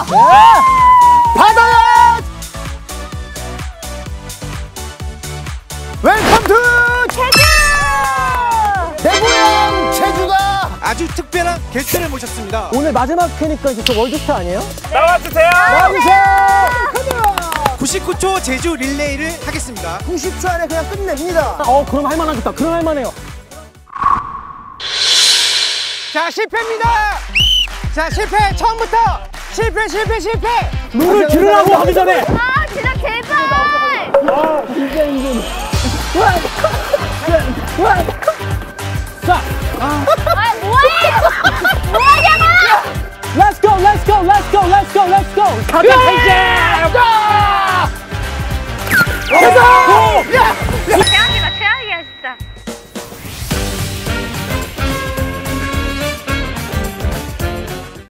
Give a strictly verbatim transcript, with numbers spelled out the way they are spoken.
네. 받아야. 웰컴 투 제주. 내 고향 제주가 아주 특별한 게스트를 모셨습니다. 오늘 마지막 회니까 이제 저 월드스타 아니에요? 나와주세요. 나와주세요. 구십구 초 제주 릴레이를 하겠습니다. 구십 초 안에 그냥 끝냅니다. 어, 그럼 할만하겠다. 그럼 할만해요. 자, 실패입니다. 자, 실패. 처음부터 실패, 실패, 실패. 물을 들으라고 하기 전에. 아, 진짜 제발. 아, 진짜 힘들어. 자, 아, 뭐해? 뭐하냐고? Let's go, let's go, let's go, let's go, let's go. 가자, 이제.